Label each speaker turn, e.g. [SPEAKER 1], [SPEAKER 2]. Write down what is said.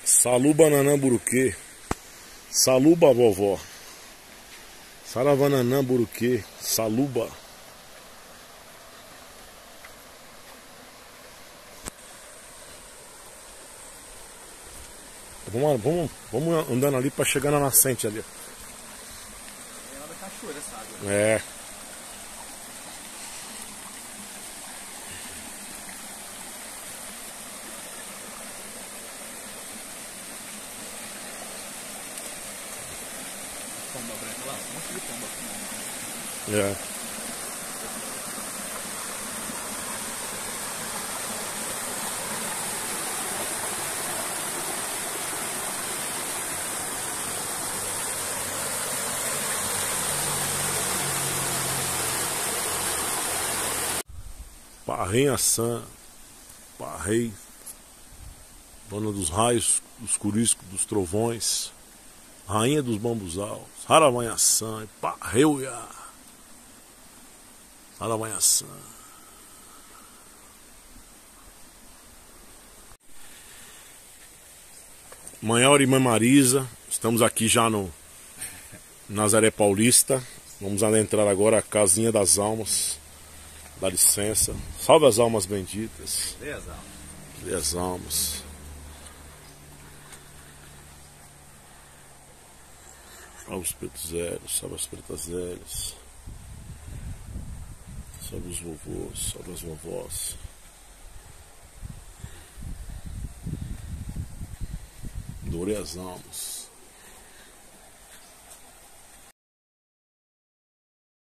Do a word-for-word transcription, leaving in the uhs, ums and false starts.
[SPEAKER 1] Saluba nanã buruquê. Saluba vovó. Saravananã buruquê. Saluba. Vamos, vamos, vamos andando ali pra chegar na nascente ali.
[SPEAKER 2] É lá da cachoeira essa água.
[SPEAKER 1] É.
[SPEAKER 2] Pomba branca lá, um monte de pomba.
[SPEAKER 1] É. Parrenhaçã, Parrei, dona dos raios, dos curiscos, dos trovões, rainha dos bambuzal, Saravanhaçã, Parreuia, Saravanhaçã. Manhã Irmã Marisa, estamos aqui já no Nazaré Paulista. Vamos adentrar agora a Casinha das Almas. Dá licença. Salve as almas benditas.
[SPEAKER 2] Dê as almas.
[SPEAKER 1] Dê as almas. Salve os pretos velhos, salve as pretas velhas. Salve os vovôs, salve as vovós. Doure as almas.